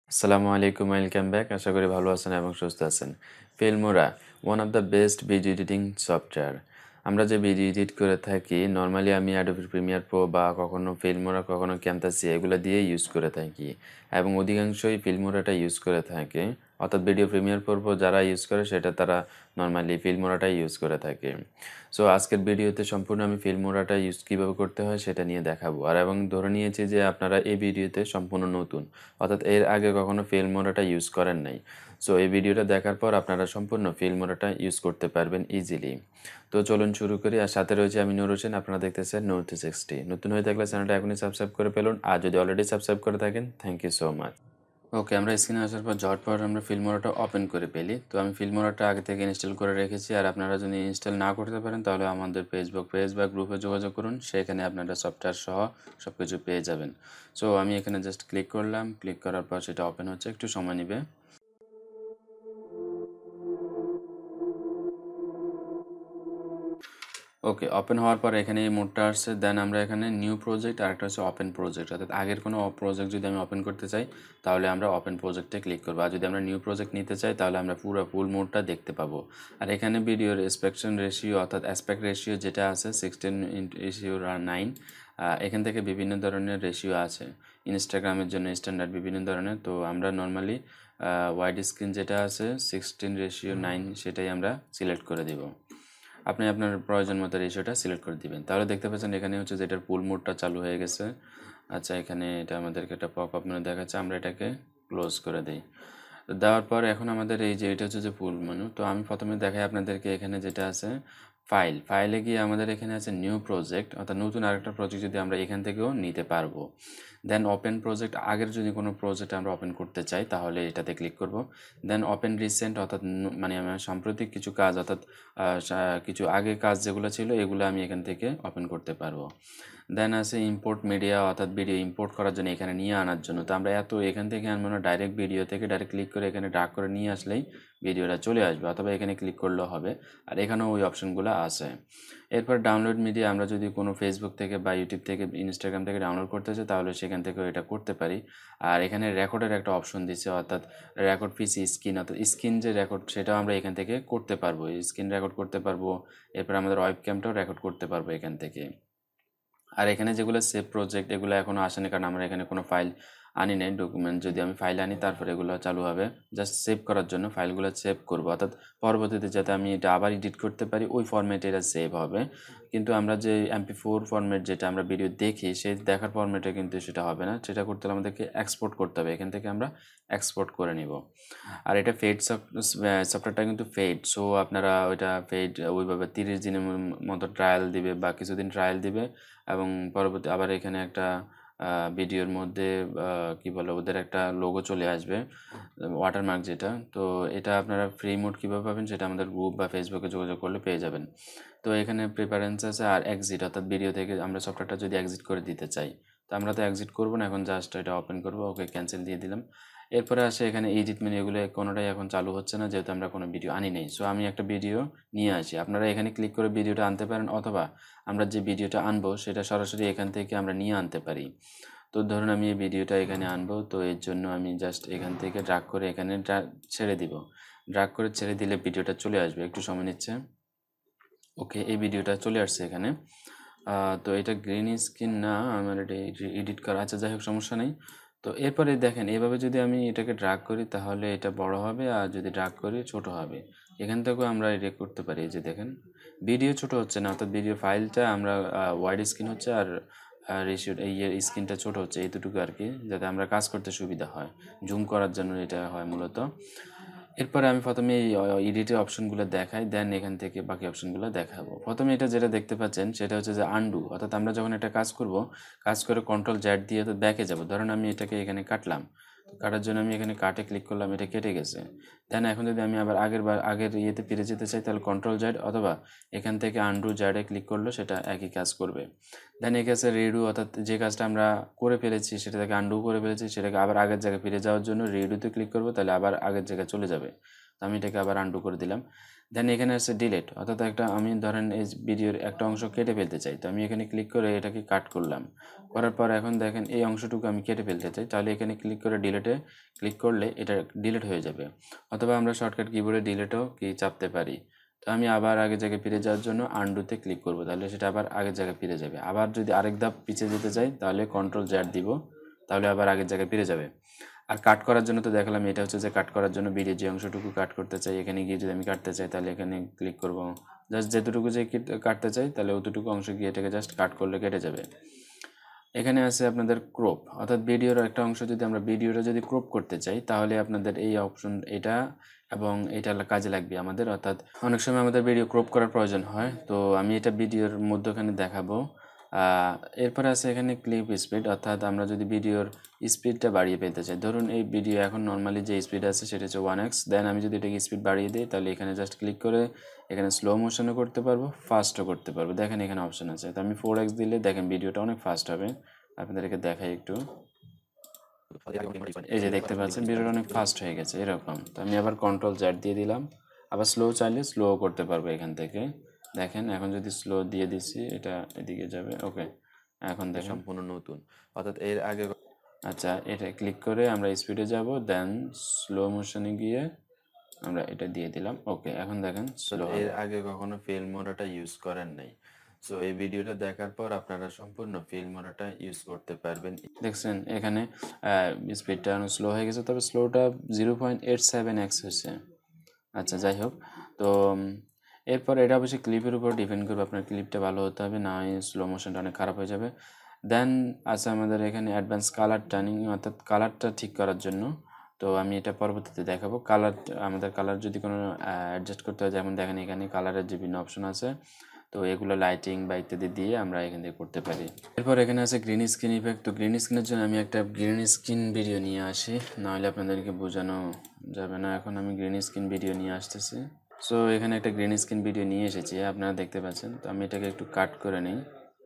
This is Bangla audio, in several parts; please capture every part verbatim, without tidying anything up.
আসসালামু আলাইকুম, ওয়েলকাম ব্যাক। আশা করি ভালো আছেন এবং সুস্থ আছেন। Filmora one of the best video editing software. আমরা যে ভিডিও এডিট করে থাকি নর্মালি আমি অ্যাডোবি প্রিমিয়ার প্রো বা কখনো ফিল্মোরা কখনো ক্যামতাসিয়া এগুলো দিয়ে ইউজ করে থাকি এবং অধিকাংশই ফিল্মোরাটা ইউজ করে থাকে। অর্থাৎ ভিডিও প্রিমিয়ার প্রো যারা ইউজ করে সেটা তারা নর্মালি ফিল্মোরাটাই ইউজ করে থাকে। সো আজকের ভিডিওতে সম্পূর্ণ আমি ফিল্মোরাটা ইউজ কীভাবে করতে হয় সেটা নিয়ে দেখাবো আর এবং ধরে নিয়েছি যে আপনারা এই ভিডিওতে সম্পূর্ণ নতুন, অর্থাৎ এর আগে কখনো ফিল্মোরাটা ইউজ করেন নাই। সো এই ভিডিওটা দেখার পর আপনারা সম্পূর্ণ ফিল্মোরাটা ইউজ করতে পারবেন ইজিলি। তো চলুন শুরু করি। আর সাথে রয়েছে আমি নূর হোসেন, আপনারা দেখতেছেন নূর থ্রি সিক্সটি। নতুন হয়ে থাকলে চ্যানেলটা এখনই সাবস্ক্রাইব করে ফেলুন, আর যদি অলরেডি সাবস্ক্রাইব করে থাকেন thank you so much. Okay, আমরা স্ক্রিনে আসার পর ঝটপট আমরা ফিল্মোরাটা ওপেন করে ফেলি। তো আমি ফিল্মোরাটা আগে থেকে ইনস্টল করে রেখেছি, আর আপনারা যদি ইনস্টল না করতে পারেন তাহলে আমাদের ফেসবুক পেজ বা গ্রুপে যোগাযোগ করুন, সেখানে আপনারা সফটওয়্যার সহ সব কিছু পেয়ে যাবেন। সো আমি এখানে জাস্ট ক্লিক করলাম, ক্লিক করার পর সেটা ওপেন হচ্ছে, একটু সময় নেবে। ওকে, ওপেন হওয়ার পর এখানে এই মোডটা আসছে। দেন আমরা এখানে নিউ প্রজেক্ট আর একটা হচ্ছে ওপেন প্রজেক্ট, অর্থাৎ আগের কোনো প্রজেক্ট যদি আমি ওপেন করতে চাই তাহলে আমরা ওপেন প্রজেক্টে ক্লিক করবো, আর যদি আমরা নিউ প্রজেক্ট নিতে চাই তাহলে আমরা পুরো ফুল মোডটা দেখতে পাবো। আর এখানে ভিডিওর এক্সপেকশন রেশিও অর্থাৎ অ্যাসপেক্ট রেশিও যেটা আছে সিক্সটিন রেশিও নাইন, এখান থেকে বিভিন্ন ধরনের রেশিও আছে। ইনস্টাগ্রামের জন্য স্ট্যান্ডার্ড বিভিন্ন ধরনের, তো আমরা নর্মালি ওয়াইড স্ক্রিন যেটা আছে সিক্সটিন রেশিও নাইন সেটাই আমরা সিলেক্ট করে দিব। আপনি আপনার প্রয়োজন মতো রেশিওটা সিলেক্ট করে দিবেন। তাহলে দেখতে পাচ্ছেন এখানে হচ্ছে যে এটার পুল মোডটা চালু হয়ে গেছে। আচ্ছা, এখানে এটা আমাদেরকে একটা পপ আপ মেনু দেখাচ্ছে, আমরা এটাকে ক্লোজ করে দিই। তো দেওয়ার পর এখন আমাদের এই যে এটা হচ্ছে যে ফুল মেনু। তো আমি প্রথমে দেখাই আপনাদেরকে এখানে যেটা আছে ফাইল, ফাইলে গিয়ে আমাদের এখানে আছে নিউ প্রজেক্ট, অর্থাৎ নতুন আরেকটা প্রজেক্ট যদি আমরা এখান থেকেও নিতে পারবো। দেন ওপেন প্রজেক্ট, আগের যদি কোনো প্রজেক্ট আমরা ওপেন করতে চাই তাহলে এটাতে ক্লিক করব। দেন ওপেন রিসেন্ট, অর্থাৎ মানে আমার সাম্প্রতিক কিছু কাজ, অর্থাৎ কিছু আগে কাজ যেগুলো ছিল এগুলো আমি এখান থেকে ওপেন করতে পারবো। দেন আছে ইম্পোর্ট মিডিয়া, অর্থাৎ ভিডিও ইম্পোর্ট করার জন্য এখানে নিয়ে আনার জন্য। তো আমরা এত এখান থেকে আনবো না, ডাইরেক্ট ভিডিও থেকে ডাইরেক্ট ক্লিক করে এখানে ড্র্যাগ করে নিয়ে আসলেই ভিডিওটা চলে আসবে, অথবা এখানে ক্লিক করলেও হবে। আর এখানেও ওই অপশনগুলো আছে। এরপর ডাউনলোড মিডিয়া, আমরা যদি কোনো ফেসবুক থেকে বা ইউটিউব থেকে ইনস্টাগ্রাম থেকে ডাউনলোড করতে চাই তাহলে সেখান থেকেও এটা করতে পারি। আর এখানে রেকর্ডের একটা অপশন দিচ্ছে, অর্থাৎ রেকর্ড পিসি স্ক্রিন, অর্থাৎ স্ক্রিন যে রেকর্ড সেটাও আমরা এখান থেকে করতে পারবো, স্ক্রিন রেকর্ড করতে পারবো। এরপর আমাদের ওয়েব ক্যামটাও রেকর্ড করতে পারবো এখান থেকে। আর এখানে যেগুলো সেভ প্রজেক্ট এগুলো এখনও আসেনি, কারণ আমরা এখানে কোনো ফাইল আনি নাই ডকুমেন্ট। যদি আমি ফাইল আনি তারপরে এগুলো চালু হবে। জাস্ট সেভ করার জন্য ফাইলগুলো সেভ করবো, অর্থাৎ পরবর্তীতে যাতে আমি এটা আবার এডিট করতে পারি ওই ফরম্যাটে এটা সেভ হবে। কিন্তু আমরা যে এমপি ফোর ফরম্যাট যেটা আমরা ভিডিও দেখি সেই দেখার ফরম্যাটে কিন্তু সেটা হবে না। সেটা করতে হলে আমাদেরকে এক্সপোর্ট করতে হবে, এখান থেকে আমরা এক্সপোর্ট করে নিব। আর এটা ফেড সফটওয়্যারটা কিন্তু ফেড, সো আপনারা ওইটা ফেড ওইভাবে তিরিশ দিনের মতো ট্রায়াল দিবে বা কিছুদিন ট্রায়াল দিবে, এবং পরবর্তী আবার এখানে একটা ভিডিওর মধ্যে কি বলে ওদের একটা লোগো চলে আসবে, ওয়াটারমার্ক যেটা। তো এটা আপনারা ফ্রি মোড কীভাবে পাবেন সেটা আমাদের গ্রুপ বা ফেসবুকে যোগাযোগ করলে পেয়ে যাবেন। তো এখানে প্রিফারেন্স আছে আর এক্সিট, অর্থাৎ ভিডিও থেকে আমরা সফটওয়্যারটা যদি এক্সিট করে দিতে চাই তো আমরা তো এক্সিট করবো না, এখন জাস্ট এটা ওপেন করবো। ওকে, ক্যান্সেল দিয়ে দিলাম। এরপরে আসে এখানে এডিট মেনু, এগুলো কোনোটাই এখন চালু হচ্ছে না যেহেতু আমরা কোনো ভিডিও আনি নেই। সো আমি একটা ভিডিও নিয়ে আসি, আপনারা এখানে ক্লিক করে ভিডিওটা আনতে পারেন, অথবা আমরা যে ভিডিওটা আনবো সেটা সরাসরি এখান থেকে আমরা নিয়ে আনতে পারি। তো ধরুন আমি এই ভিডিওটা এখানে আনবো, তো এর জন্য আমি জাস্ট এখান থেকে ড্র্যাগ করে এখানে ছেড়ে দিব। ড্র্যাগ করে ছেড়ে দিলে ভিডিওটা চলে আসবে, একটু সময় নিচ্ছে। ওকে, এই ভিডিওটা চলে আসছে এখানে। তো এটা গ্রিন স্ক্রিন না, আমার এটা এডিট করা আছে, যাই হোক সমস্যা নেই। তো এরপরে দেখেন এভাবে যদি আমি এটাকে ড্র্যাগ করি তাহলে এটা বড় হবে, আর যদি ড্র্যাগ করি ছোট হবে। এখান থেকেও আমরা এটা করতে পারি। যে দেখেন ভিডিও ছোট হচ্ছে না, অর্থাৎ ভিডিও ফাইলটা আমরা ওয়াইড স্ক্রিন হচ্ছে আর রেশিও এই স্ক্রিনটা ছোট হচ্ছে, এইটুকু আর কি, যাতে আমরা কাজ করতে সুবিধা হয়। জুম করার জন্য এটা হয় মূলত। এরপরে আমি প্রথমে এই এডিটের অপশনগুলো দেখাই, দেন এখান থেকে বাকি অপশনগুলো দেখাবো। প্রথমে এটা যেটা দেখতে পাচ্ছেন সেটা হচ্ছে যে আনডু, অর্থাৎ আমরা যখন একটা কাজ করব কাজ করে কন্ট্রোল জ্যাড দিয়ে তো ব্যাকে যাব। ধরুন আমি এটাকে এখানে কাটলাম, তো কাটার জন্য আমি এখানে কাটে ক্লিক করলাম, এটা কেটে গেছে। দেন এখন যদি আমি আবার আগের বার আগের ইয়েতে ফিরে যেতে চাই তাহলে কন্ট্রোল জ্যাড, অথবা এখান থেকে আনডু জ্যাডে ক্লিক করলে সেটা একই কাজ করবে। দেন এই কাছে রিডু, অর্থাৎ যে কাজটা আমরা করে ফেলেছি সেটাকে আনডু করে ফেলেছি সেটাকে আবার আগের জায়গায় ফিরে যাওয়ার জন্য রিডুতে ক্লিক করবো, তাহলে আবার আগের জায়গায় চলে যাবে। তো আমি এটাকে আবার আনডু করে দিলাম। দেন এখানে আছে ডিলিট, অর্থাৎ একটা আমি ধরেন এই ভিডিওর একটা অংশ কেটে ফেলতে চাই, তো আমি এখানে ক্লিক করে এটাকে কাট করলাম, করার পর এখন দেখেন এই অংশটুকু আমি কেটে ফেলতে চাই, তাহলে এখানে ক্লিক করে ডিলিটে ক্লিক করলে এটা ডিলিট হয়ে যাবে। অথবা আমরা শর্টকাট কিবোর্ডে ডিলিটও কি চাপতে পারি। তো আমি আবার আগের জায়গায় ফিরে যাওয়ার জন্য আনডুতে ক্লিক করব, তাহলে সেটা আবার আগের জায়গায় ফিরে যাবে। আবার যদি আরেক ধাপ পিছিয়ে যেতে চাই তাহলে কন্ট্রোল জ্যাড দিব, তাহলে আবার আগের জায়গায় ফিরে যাবে। আর কাট করার জন্য তো দেখালাম, এটা হচ্ছে যে কাট করার জন্য ভিডিও যে অংশটুকু কাট করতে চাই, এখানে গিয়ে যদি আমি কাটতে চাই তাহলে এখানে ক্লিক করব, জাস্ট যেতটুকু যে কাটতে চাই তাহলে অতটুকু অংশ গিয়ে এটাকে জাস্ট কাট করলে কেটে যাবে। এখানে আছে আপনাদের ক্রপ, অর্থাৎ ভিডিওর একটা অংশ যদি আমরা ভিডিওটা যদি ক্রপ করতে চাই তাহলে আপনাদের এই অপশন এটা এবং এটা কাজে লাগবে আমাদের, অর্থাৎ অনেক সময় আমাদের ভিডিও ক্রপ করার প্রয়োজন হয়। তো আমি এটা ভিডিওর মধ্যখানে দেখাবো। এরপরে আছে এখানে ক্লিপ স্পিড, অর্থাৎ আমরা যদি ভিডিওর স্পিডটা বাড়িয়ে পেতে চাই, ধরুন এই ভিডিও এখন নর্মালি যে স্পিড আছে সেটা হচ্ছে ওয়ান এক্স, দেন আমি যদি এটাকে স্পিড বাড়িয়ে দিই তাহলে এখানে জাস্ট ক্লিক করে এখানে স্লো মোশনও করতে পারবো, ফাস্টও করতে পারবো। দেখেন এখানে অপশন আছে, তো আমি ফোর এক্স দিলে দেখেন ভিডিওটা অনেক ফাস্ট হবে। আপনাদেরকে দেখাই একটু, এই যে দেখতে পাচ্ছেন ভিডিওটা অনেক ফাস্ট হয়ে গেছে এরকম। তো আমি আবার কন্ট্রোল জ্যাড দিয়ে দিলাম, আবার স্লো চাইলে স্লো করতে পারবো এখান থেকে। দেখেন এখন যদি স্লো দিয়ে দিচ্ছি এটা এদিকে যাবে। ওকে, এখন দেখেন সম্পূর্ণ নতুন, অর্থাৎ এর আগে আচ্ছা এটা ক্লিক করে আমরা স্পিডে যাব, দেন স্লো মোশনে গিয়ে আমরা এটা দিয়ে দিলাম। ওকে, এখন দেখেন স্লো এর আগে কখনো ফিল্মোরাটা ইউজ করেন নাই, সো এই ভিডিওটা দেখার পর আপনারা সম্পূর্ণ ফিল্মোরাটা ইউজ করতে পারবেন। দেখছেন এখানে স্পিডটা অনেক স্লো হয়ে গেছে, তবে স্লোটা zero point eight seven X হয়েছে। আচ্ছা যাই হোক, তো এরপর এটা অবশ্যই ক্লিপের উপর ডিপেন্ড করবে, আপনার ক্লিপটা ভালো হতে হবে, না হয় স্লো মোশনটা অনেক খারাপ হয়ে যাবে। দেন আছে আমাদের এখানে অ্যাডভান্স কালার টার্নিং, অর্থাৎ কালারটা ঠিক করার জন্য। তো আমি এটা পরবর্তীতে দেখাবো। কালার আমাদের কালার যদি কোনো অ্যাডজাস্ট করতে হয়, যেমন দেখেন এখানে কালারের বিভিন্ন অপশন আছে, তো এগুলো লাইটিং বা ইত্যাদি দিয়ে আমরা এখান থেকে করতে পারি। এরপর এখানে আছে গ্রিন স্ক্রিন ইফেক্ট। তো গ্রিন স্ক্রিনের জন্য আমি একটা গ্রিন স্ক্রিন ভিডিও নিয়ে আসি, নাহলে আপনাদেরকে বোঝানো যাবে না। এখন আমি গ্রিন স্ক্রিন ভিডিও নিয়ে আসতেছি। সো এখানে একটা গ্রিন স্ক্রিন ভিডিও নিয়ে এসেছি, আপনারা দেখতে পাচ্ছেন। তো আমি এটাকে একটু কাট করে নিই,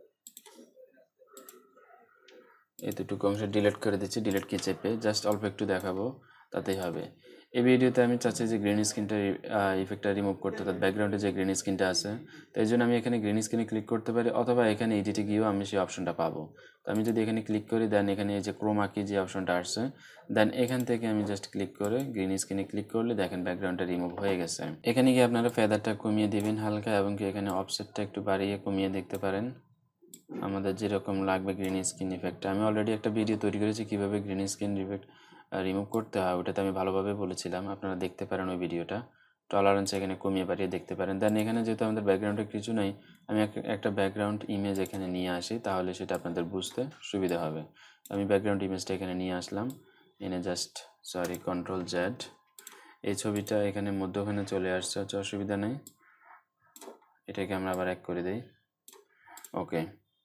এতটুকু অংশ ডিলিট করে দিচ্ছি, ডিলিট কি চেপে জাস্ট অল্প একটু দেখাবো তাতেই হবে। এই ভিডিওতে আমি চাচ্ছি যে গ্রিন স্ক্রিনটা ইফেক্টটা রিমুভ করতে, অর্থাৎ ব্যাকগ্রাউন্ডে যে গ্রিন স্ক্রিনটা আছে, তো এই জন্য আমি এখানে গ্রিন স্ক্রিনে ক্লিক করতে পারি, অথবা এখানে এডিটে গিয়েও আমি সেই অপশনটা পাবো। তো আমি যদি এখানে ক্লিক করি, দেন এখানে এই যে ক্রোমা কি যে অপশনটা আসছে, দেন এখান থেকে আমি জাস্ট ক্লিক করে গ্রিন স্ক্রিনে ক্লিক করলে দেখেন ব্যাকগ্রাউন্ডটা রিমুভ হয়ে গেছে। এখানে গিয়ে আপনারা ফেদারটা কমিয়ে দিবেন হালকা, এবং কি এখানে অফসেটটা একটু বাড়িয়ে কমিয়ে দেখতে পারেন আমাদের যেরকম লাগবে গ্রিন স্ক্রিন ইফেক্ট। আমি অলরেডি একটা ভিডিও তৈরি করেছি কীভাবে গ্রিন স্ক্রিন ইফেক্ট রিমুভ করতে হয়, ওটাতে আমি ভালোভাবে বলেছিলাম, আপনারা দেখতে পারেন ওই ভিডিওটা। টলারেন্স এখানে কমিয়ে বাড়িয়ে দেখতে পারেন। দেন এখানে যেহেতু আমাদের ব্যাকগ্রাউন্ডে কিছু নেই, আমি একটা ব্যাকগ্রাউন্ড ইমেজ এখানে নিয়ে আসি, তাহলে সেটা আপনাদের বুঝতে সুবিধা হবে। আমি ব্যাকগ্রাউন্ড ইমেজটা এখানে নিয়ে আসলাম, এনে জাস্ট সরি কন্ট্রোল জেড, এই ছবিটা এখানে মধ্যখানে চলে আসছে, হচ্ছে অসুবিধা নেই। এটাকে আমরা আবার এক করে দিই। ওকে,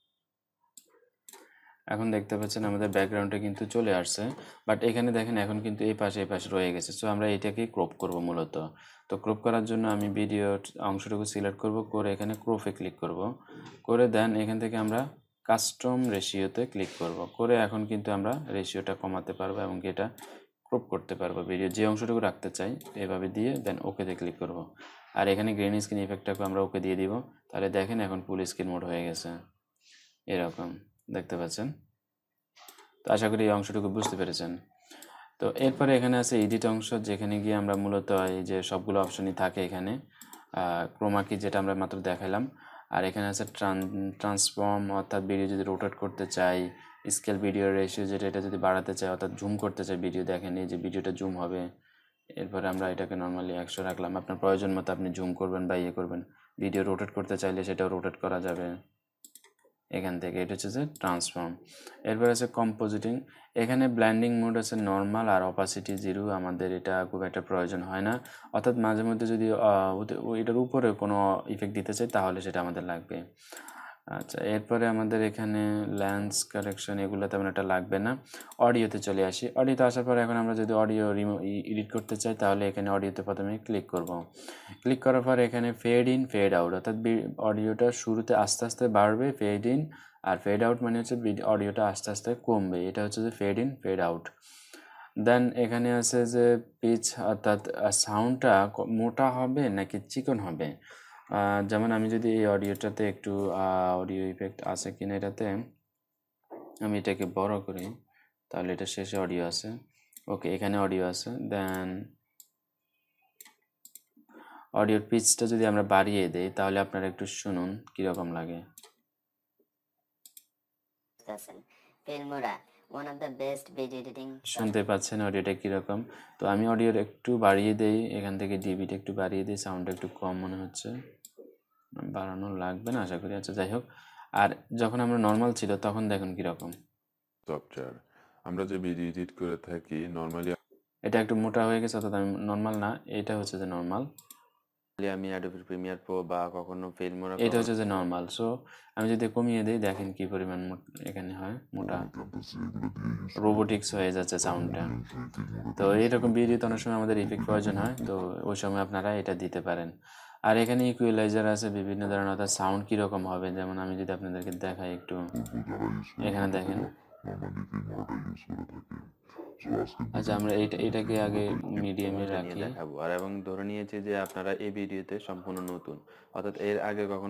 এখন দেখতে পাচ্ছেন আমাদের ব্যাকগ্রাউন্ডে কিন্তু চলে আসছে, বাট এখানে দেখেন এখন কিন্তু এই পাশে এই পাশে রয়ে গেছে। সো আমরা এটাকে ক্রপ করব মূলত। তো ক্রপ করার জন্য আমি ভিডিওর অংশটুকু সিলেক্ট করব, করে এখানে ক্রপে ক্লিক করব, করে দেন এখান থেকে আমরা কাস্টম রেশিওতে ক্লিক করব, করে এখন কিন্তু আমরা রেশিওটা কমাতে পারবো এবং এটা ক্রপ করতে পারবো। ভিডিও যে অংশটুকু রাখতে চাই এভাবে দিয়ে দেন ওকেতে ক্লিক করব। আর এখানে গ্রিন স্ক্রিন ইফেক্টটাকে আমরা ওকে দিয়ে দিব, তাহলে দেখেন এখন ফুল স্ক্রিন মোড হয়ে গেছে এরকম দেখতে পাচ্ছেন। তো আশা করি এই অংশটুকু বুঝতে পেরেছেন। তো এরপরে এখানে আছে এডিট অংশ, যেখানে গিয়ে আমরা মূলত এই যে সবগুলো অপশনই থাকে এখানে, ক্রোমা কি যেটা আমরা মাত্র দেখালাম, আর এখানে আছে ট্রান ট্রান্সফর্ম, অর্থাৎ ভিডিও যদি রোটেট করতে চাই, স্কেল ভিডিও রেশিও যেটা, এটা যদি বাড়াতে চাই অর্থাৎ জুম করতে চাই ভিডিও, দেখেন এই যে ভিডিওটা জুম হবে। এরপরে আমরা এটাকে নর্মালি একশো রাখলাম, আপনার প্রয়োজন মতো আপনি জুম করবেন বা ইয়ে করবেন। ভিডিও রোটেট করতে চাইলে সেটাও রোটেট করা যাবে এখান থেকে। এটা হচ্ছে যে ট্রান্সফর্ম। এরপর আছে কম্পোজিটিং, এখানে ব্ল্যান্ডিং মোড আছে নর্মাল, আর অপাসিটি জিরো, আমাদের এটা খুব একটা প্রয়োজন হয় না, অর্থাৎ মাঝে মধ্যে যদি এটার উপরে কোনো ইফেক্ট দিতে চাই তাহলে সেটা আমাদের লাগবে। আচ্ছা, এরপরে আমাদের এখানে ল্যান্স কারেকশন এগুলো তেমন একটা লাগবে না। অডিওতে চলে আসি। অডিওতে আসার পর এখন আমরা যদি অডিও রিমুভ এডিট করতে চাই তাহলে এখানে অডিওতে প্রথমে ক্লিক করব। ক্লিক করার পর এখানে ফেড ইন ফেড আউট, অর্থাৎ অডিওটা শুরুতে আস্তে আস্তে বাড়বে ফেড ইন, আর ফেড আউট মানে হচ্ছে অডিওটা আস্তে আস্তে কমবে, এটা হচ্ছে যে fade in fade out. Then এখানে আছে যে পিচ, অর্থাৎ সাউন্ডটা মোটা হবে নাকি চিকন হবে। যেমন আমি যদি এই অডিওটাতে একটু অডিও ইফেক্ট আছে কিনা এটাতে আমি এটাকে বড় করি, তাহলে এটা শেষে অডিও আছে। ওকে, এখানে অডিও আছে। দেন অডিওর পিচটা যদি আমরা বাড়িয়ে দেই তাহলে আপনারা একটু শুনুন কীরকম লাগে। শুনতে পাচ্ছেন অডিওটা কীরকম। তো আমি অডিওর একটু বাড়িয়ে দেই, এখান থেকে ডিবিটা একটু বাড়িয়ে দিই, সাউন্ডটা একটু কম মনে হচ্ছে, বাড়ানো লাগবে না আশা করি। আচ্ছা যাই হোক, আর যখন আমরা নর্মাল ছিল তখন দেখুন কীরকম। সফটওয়্যার আমরা যে ভিডিও এডিট করে থাকি নর্মালি, এটা একটু মোটা হয়ে গেছে, অর্থাৎ আমি নর্মাল না, এটা হচ্ছে যে নর্মাল। আমি অ্যাডোবি প্রিমিয়ার প্রো বা কখনো ফিল্মোরা, এটা হচ্ছে যে নর্মাল। সো আমি যদি কমিয়ে দিই দেখেন কি পরিমাণ এখানে হয় মোটা, রোবোটিক্স হয়ে যাচ্ছে সাউন্ডটা। তো এইরকম ভিডিওতে অনেক সময় আমাদের ইফেক্ট প্রয়োজন হয়, তো ওই সময় আপনারা এটা দিতে পারেন। আর এখানে ইকুয়ালাইজার আছে বিভিন্ন ধরনের, অর্থাৎ সাউন্ড কীরকম হবে। যেমন আমি যদি আপনাদেরকে দেখাই একটু, এখানে দেখেন। আচ্ছা আমরা এইটা এটাকে আগে মিডিয়ামে রাখি দেখাবো। আর এবং ধরে নিয়েছি যে আপনারা এই ভিডিওতে সম্পূর্ণ নতুন, অর্থাৎ এর আগে কখনো।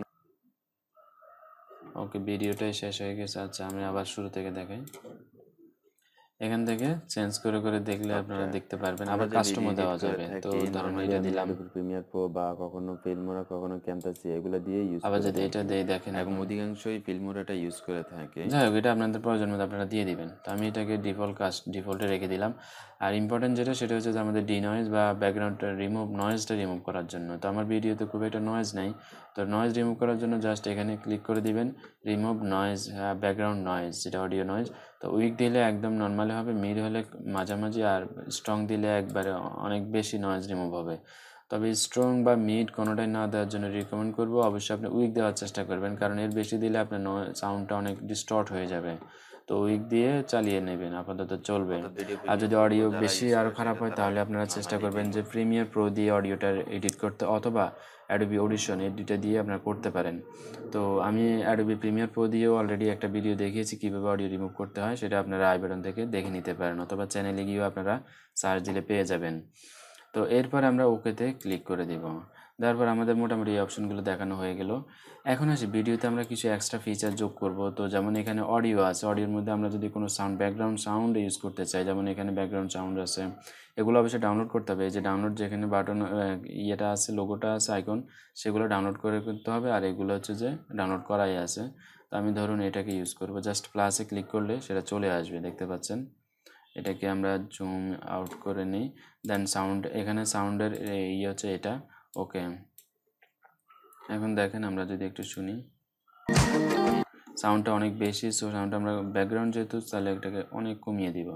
ওকে, ভিডিওটাই শেষ হয়ে গেছে। আচ্ছা আমি আবার শুরু থেকে দেখাই, এখান থেকে চেঞ্জ করে করে দেখলে আপনারা দেখতে পারবেন। আবার কাস্টমও দেওয়া যাবে। তো ধরুন এটা দিলাম, প্রিমিয়ার প্রো বা কখনো ফিল্মোরা, কখনো ক্যামতাসি, এগুলো দিয়ে ইউজ আবার যদি এটা দিয়ে দেখেন, এবং অধিকাংশই ফিল্মোরাটা ইউজ করে থাকে। যাই হোক, এটা আপনাদের প্রয়োজন মতো আপনারা দিয়ে দিবেন। তো আমি এটাকে ডিফল্ট কাস্ট ডিফল্টে রেখে দিলাম। আর ইম্পর্টেন্ট যেটা সেটা হচ্ছে যে আমাদের ডি নয়েজ বা ব্যাকগ্রাউন্ডটা রিমুভ, নয়েজটা রিমুভ করার জন্য। তো আমার ভিডিওতে খুব একটা নয়েজ নাই, তো নয়েজ রিমুভ করার জন্য জাস্ট এখানে ক্লিক করে দিবেন, রিমুভ নয়েজ, ব্যাকগ্রাউন্ড নয়েজ, যেটা অডিও নয়েজ। তো উইক দিলে একদম নর্মালি হবে, মিড হলে মাঝামাঝি, আর স্ট্রং দিলে একবারে অনেক বেশি নয়েজ রিমুভ হবে। তবে স্ট্রং বা মিড কোনোটাই না দেওয়ার জন্য রিকমেন্ড করবো। অবশ্যই আপনি উইক দেওয়ার চেষ্টা করবেন, কারণ এর বেশি দিলে আপনার সাউন্ডটা অনেক ডিস্টর্ট হয়ে যাবে। তো উইক দিয়ে চালিয়ে নেবেন, আপাতত চলবে। আর যদি অডিও বেশি আরও খারাপ হয় তাহলে আপনারা চেষ্টা করবেন যে প্রিমিয়ার প্রো দিয়ে অডিওটা এডিট করতে, অথবা অ্যাডোবি অডিশন, এই দুইটা দিয়ে আপনারা করতে পারেন। তো আমি অ্যাডোবি প্রিমিয়ার প্রো দিয়েও অলরেডি একটা ভিডিও দেখিয়েছি কীভাবে অডিও রিমুভ করতে হয়, সেটা আপনারা আই বাটন থেকে দেখে নিতে পারেন, অথবা চ্যানেলে গিয়েও আপনারা সার্চ দিলে পেয়ে যাবেন। তো এরপর আমরা ওকেতে ক্লিক করে দিব। তারপর আমাদের মোটামুটি এই অপশনগুলো দেখানো হয়ে গেল। এখন আসি ভিডিওতে আমরা কিছু এক্সট্রা ফিচার যোগ করব। তো যেমন এখানে অডিও আছে, অডিওর মধ্যে আমরা যদি কোনো সাউন্ড, ব্যাকগ্রাউন্ড সাউন্ড ইউজ করতে চাই, যেমন এখানে ব্যাকগ্রাউন্ড সাউন্ড আছে, এগুলো অবশ্যই ডাউনলোড করতে হবে। এই যে ডাউনলোড যেখানে বাটন ইয়েটা আছে, লোগোটা আছে, আইকন, সেগুলো ডাউনলোড করে করতে হবে। আর এগুলো হচ্ছে যে ডাউনলোড করাই আছে। তো আমি ধরুন এটাকে ইউজ করব, জাস্ট প্লাসে ক্লিক করলে সেটা চলে আসবে, দেখতে পাচ্ছেন। এটাকে আমরা জুম আউট করে নিই। দেন সাউন্ড, এখানে সাউন্ডের ইয়ে হচ্ছে এটা। ওকে, এখন দেখেন আমরা যদি একটু শুনি, সাউন্ডটা অনেক বেশি। সো সাউন্ডটা আমরা ব্যাকগ্রাউন্ড যেহেতু, তাহলে এটাকে অনেক কমিয়ে দিব।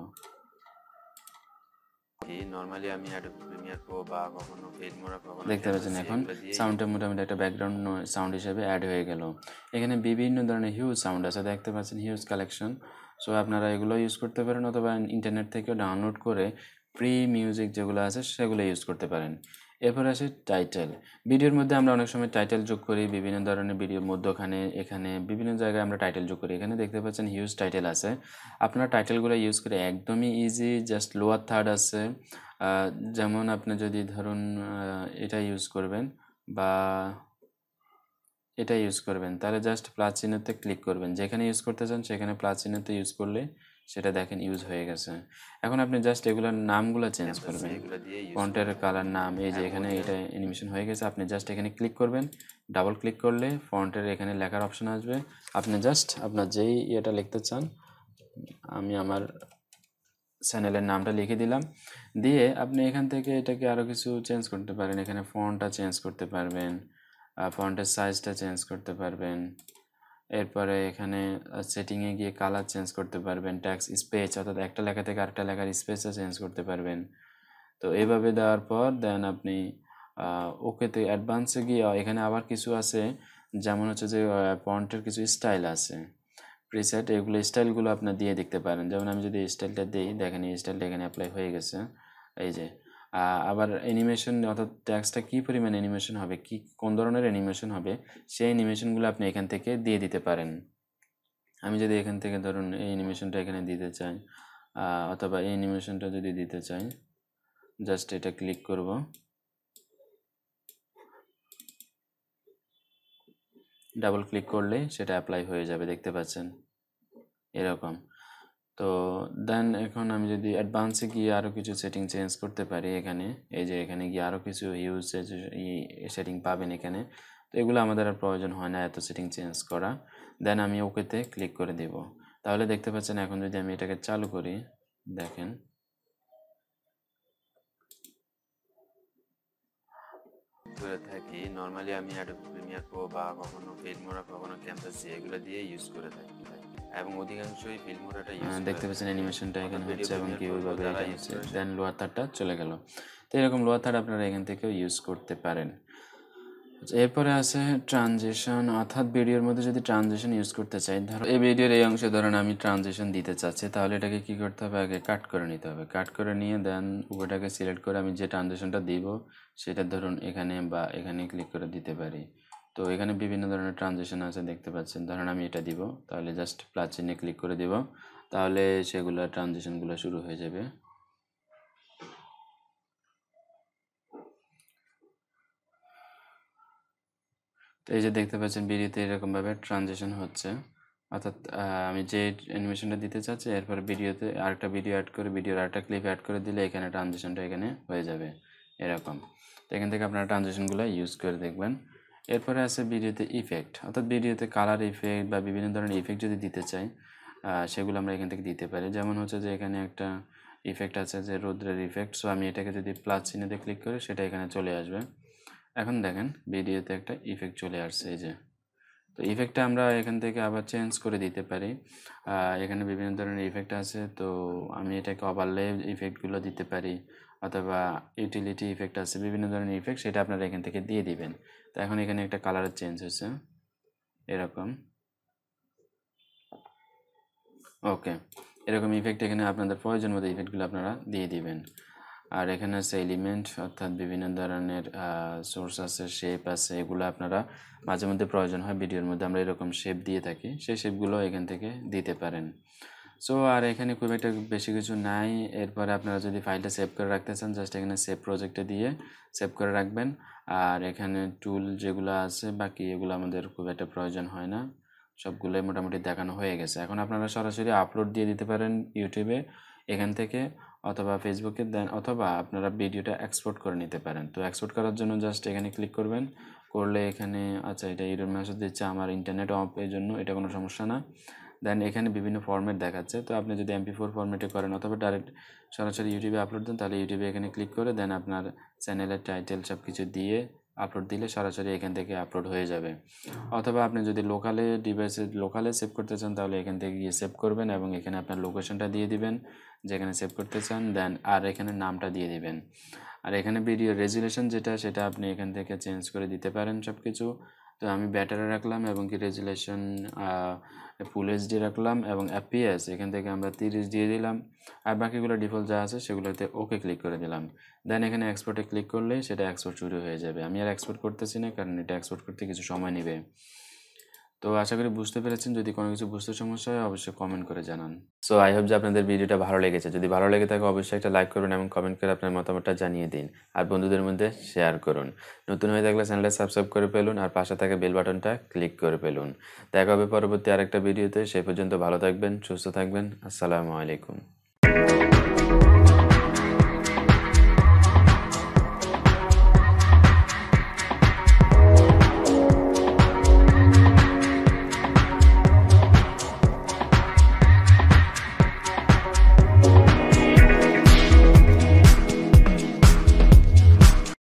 নরমালি আমি অ্যাডোবি প্রিমিয়ার প্রো বা কখনো ফিল্মোরা, কখনো দেখতে পাচ্ছেন এখন সাউন্ডটা মোটামুটি একটা ব্যাকগ্রাউন্ড সাউন্ড হিসেবে অ্যাড হয়ে গেল। এখানে বিভিন্ন ধরনের হিউজ সাউন্ড আছে, দেখতে পাচ্ছেন, হিউজ কালেকশন। সো আপনারা এগুলো ইউজ করতে পারেন, অথবা ইন্টারনেট থেকেও ডাউনলোড করে ফ্রি মিউজিক যেগুলো আছে সেগুলো ইউজ করতে পারেন। এরপর আসে টাইটেল। ভিডিওর মধ্যে আমরা অনেক সময় টাইটেল যোগ করি, বিভিন্ন ধরনের ভিডিওর মধ্যখানে, এখানে বিভিন্ন জায়গায় আমরা টাইটেল যোগ করি। এখানে দেখতে পাচ্ছেন হিউজ টাইটেল আছে। আপনারা টাইটেলগুলো ইউজ করে একদমই ইজি, জাস্ট লোয়ার থার্ড আছে। যেমন আপনি যদি ধরুন এটা ইউজ করবেন বা এটা ইউজ করবেন, তাহলে জাস্ট প্লাস চিহ্নতে ক্লিক করবেন, যেখানে ইউজ করতে চান সেখানে প্লাস চিহ্নতে ইউজ করলে সেটা দেখেন ইউজ হয়ে গেছে। এখন আপনি জাস্ট এগুলোর নামগুলো চেঞ্জ করবেন, ফন্টের কালার, নাম, এই যে এখানে এটা অ্যানিমেশন হয়ে গেছে, আপনি জাস্ট এখানে ক্লিক করবেন, ডাবল ক্লিক করলে ফন্টের এখানে লেখার অপশন আসবে। আপনি জাস্ট আপনার যেই এটা লিখতে চান, আমি আমার চ্যানেলের নামটা লিখে দিলাম, দিয়ে আপনি এখান থেকে এটাকে আরও কিছু চেঞ্জ করতে পারেন। এখানে ফন্টটা চেঞ্জ করতে পারবেন, ফন্টের সাইজটা চেঞ্জ করতে পারবেন। এরপরে এখানে সেটিংয়ে গিয়ে কালার চেঞ্জ করতে পারবেন, ট্যাক্স স্পেস, অর্থাৎ একটা লেখা থেকে আরেকটা লেখার স্পেসটা চেঞ্জ করতে পারবেন। তো এইভাবে দেওয়ার পর দেন আপনি ওকেতে অ্যাডভান্সে গিয়ে এখানে আবার কিছু আছে, যেমন হচ্ছে যে ফন্টের কিছু স্টাইল আছে, প্রিসেট, এগুলো স্টাইলগুলো আপনার দিয়ে দেখতে পারেন। যেমন আমি যদি স্টাইলটা দিই, দেখেন এই স্টাইলটা এখানে অ্যাপ্লাই হয়ে গেছে। এই যে আবার অ্যানিমেশন, অর্থাৎ ট্যাক্সটা কী পরিমাণ অ্যানিমেশন হবে, কি কোন ধরনের অ্যানিমেশন হবে, সেই অ্যানিমেশনগুলো আপনি এখান থেকে দিয়ে দিতে পারেন। আমি যদি এখান থেকে ধরুন এই অ্যানিমেশনটা এখানে দিতে চাই, অথবা এই অ্যানিমেশনটা যদি দিতে চাই জাস্ট এটা ক্লিক করব, ডাবল ক্লিক করলেই সেটা অ্যাপ্লাই হয়ে যাবে, দেখতে পাচ্ছেন এরকম। তো দেন এখন আমি যদি অ্যাডভান্সে গিয়ে আরও কিছু সেটিং চেঞ্জ করতে পারি, এখানে এই যে এখানে গিয়ে আরও কিছু ইউজ সেটিং পাবেন এখানে। তো এগুলো আমাদের আর প্রয়োজন হয় না এত সেটিং চেঞ্জ করা। দেন আমি ওকেতে ক্লিক করে দেব। তাহলে দেখতে পাচ্ছেন এখন যদি আমি এটাকে চালু করি, দেখেন করে থাকি নরমালি আমি অ্যাডোবি প্রিমিয়ার প্রো বা কখনো ফিল্মোরা কখনো ক্যানভাসি এগুলো দিয়ে ইউজ করে থাকি এবং অধিকাংশই ফিল্মোরাটা ইউজ করে দেখতে পাচ্ছেন অ্যানিমেশনটা এখানে ভিডিও হচ্ছে এবং কি প্রিমিয়ার ওইভাবে যারা এটা ইউজ হচ্ছে। করে দেন লোয়ার থার্ডটা চলে গেল। তো এরকম লোয়ার থার্ড আপনারা এখান থেকেও ইউজ করতে পারেন। এরপরে আছে ট্রানজিশন, অর্থাৎ ভিডিওর মধ্যে যদি ট্রানজিশন ইউজ করতে চাই, ধরো এই ভিডিওর এই অংশে ধরেন আমি ট্রানজিশন দিতে চাচ্ছি, তাহলে এটাকে কি করতে হবে, আগে কাট করে নিতে হবে। কাট করে নিয়ে দেন ওটাকে সিলেক্ট করে আমি যে ট্রানজিশনটা দিব সেটা ধরুন এখানে বা এখানে ক্লিক করে দিতে পারি। তো এখানে বিভিন্ন ধরনের ট্রানজিশন আছে দেখতে পাচ্ছেন, ধরেন আমি এটা দিব, তাহলে জাস্ট প্লাস চিহ্নে ক্লিক করে দিব, তাহলে সেগুলো ট্রানজিশনগুলো শুরু হয়ে যাবে। তো এই যে দেখতে পাচ্ছেন ভিডিওতে এরকমভাবে ট্রানজিশন হচ্ছে, অর্থাৎ আমি যে অ্যানিমেশনটা দিতে চাচ্ছি এরপরে ভিডিওতে আরেকটা ভিডিও অ্যাড করে ভিডিওর আরেকটা ক্লিপ অ্যাড করে দিলে এখানে ট্রানজিশনটা এখানে হয়ে যাবে এরকম। তো এখান থেকে আপনারা ট্রানজিশনগুলো ইউজ করে দেখবেন। এরপরে আছে ভিডিওতে ইফেক্ট, অর্থাৎ ভিডিওতে কালার ইফেক্ট বা বিভিন্ন ধরনের ইফেক্ট যদি দিতে চাই সেগুলো আমরা এখান থেকে দিতে পারি। যেমন হচ্ছে যে এখানে একটা ইফেক্ট আছে যে রৌদ্রের ইফেক্ট, সো আমি এটাকে যদি প্লাস চিহ্নেতে ক্লিক করি সেটা এখানে চলে আসবে। এখন দেখেন ভিডিওতে একটা ইফেক্ট চলে আসছে এই যে। তো ইফেক্টটা আমরা এখান থেকে আবার চেঞ্জ করে দিতে পারি। এখানে বিভিন্ন ধরনের ইফেক্ট আছে, তো আমি এটাকে ওভারলে ইফেক্টগুলো দিতে পারি, অথবা ইউটিলিটি ইফেক্ট আছে, বিভিন্ন ধরনের ইফেক্ট, সেটা আপনারা এখান থেকে দিয়ে দিবেন। তো এখন এখানে একটা কালারের চেঞ্জ হচ্ছে এরকম। ওকে, এরকম ইফেক্ট এখানে আপনাদের প্রয়োজন মতো ইফেক্টগুলো আপনারা দিয়ে দিবেন। আর এখানে আছে এলিমেন্ট, অর্থাৎ বিভিন্ন ধরনের সোর্স আছে, শেপ আছে, এগুলো আপনারা মাঝে মধ্যে প্রয়োজন হয় ভিডিওর মধ্যে আমরা এরকম শেপ দিয়ে থাকি, সেই শেপগুলো এখান থেকে দিতে পারেন। সো আর এখানে খুব একটা বেশি কিছু নাই। এরপরে আপনারা যদি ফাইলটা সেভ করে রাখতে চান জাস্ট এখানে সেভ প্রজেক্টে দিয়ে সেভ করে রাখবেন। আর এখানে টুল যেগুলো আছে বাকি এগুলো আমাদের খুব একটা প্রয়োজন হয় না, সবগুলোই মোটামুটি দেখানো হয়ে গেছে। এখন আপনারা সরাসরি আপলোড দিয়ে দিতে পারেন ইউটিউবে এখান থেকে, অথবা ফেসবুকে দেন, অথবা আপনারা ভিডিওটা এক্সপোর্ট করে নিতে পারেন। তো এক্সপোর্ট করার জন্য জাস্ট এখানে ক্লিক করবেন, করলে এখানে আচ্ছা এটা এরর মেসেজ দিচ্ছে আমার ইন্টারনেট অফ, এই জন্য এটা কোনো সমস্যা না। দেন এখানে বিভিন্ন ফরম্যাট দেখাচ্ছে, তো আপনি যদি এমপি ফোর ফরম্যাটে করেন অথবা ডাইরেক্ট সরাসরি ইউটিউবে আপলোড দেন তাহলে ইউটিউবে এখানে ক্লিক করে দেন আপনার চ্যানেলের টাইটেল সব কিছু দিয়ে আপলোড দিলে সরাসরি এখান থেকে আপলোড হয়ে যাবে। অথবা আপনি যদি লোকালে ডিভাইসে লোকালে সেভ করতে চান তাহলে এখান থেকে গিয়ে সেভ করবেন এবং এখানে আপনার লোকেশনটা দিয়ে দিবেন যেখানে সেভ করতে চান, দেন আর এখানে নামটা দিয়ে দিবেন। আর এখানে ভিডিও রেজুলেশন যেটা সেটা আপনি এখান থেকে চেঞ্জ করে দিতে পারেন সব কিছু। তো আমি ব্যাটারে রাখলাম এবং কি রেজুলেশন ফুল এইচডি রাখলাম এবং এফপিএস এখান থেকে আমরা তিরিশ দিয়ে দিলাম, আর বাকিগুলো ডিফল্ট যা আছে সেগুলোতে ওকে ক্লিক করে দিলাম। দেন এখানে এক্সপোর্টে ক্লিক করলেই সেটা এক্সপোর্ট শুরু হয়ে যাবে। আমি আর এক্সপোর্ট করতেছি না কারণ এটা এক্সপোর্ট করতে কিছু সময় নেবে। তো আশা করি বুঝতে পেরেছেন, যদি কোনো কিছু বুঝতে সমস্যা হয় অবশ্যই কমেন্ট করে জানান। সো আই হোপ যে আপনাদের ভিডিওটা ভালো লেগেছে, যদি ভালো লেগে থাকে অবশ্যই একটা লাইক করবেন এবং কমেন্ট করে আপনার মতামতটা জানিয়ে দিন, আর বন্ধুদের মধ্যে শেয়ার করুন। নতুন হয়ে থাকলে চ্যানেলটা সাবস্ক্রাইব করে ফেলুন আর পাশে থাকা বেল বাটনটা ক্লিক করে ফেলুন। দেখা হবে পরবর্তী আরেকটা ভিডিওতে, সেই পর্যন্ত ভালো থাকবেন, সুস্থ থাকবেন, আসসালামু আলাইকুম।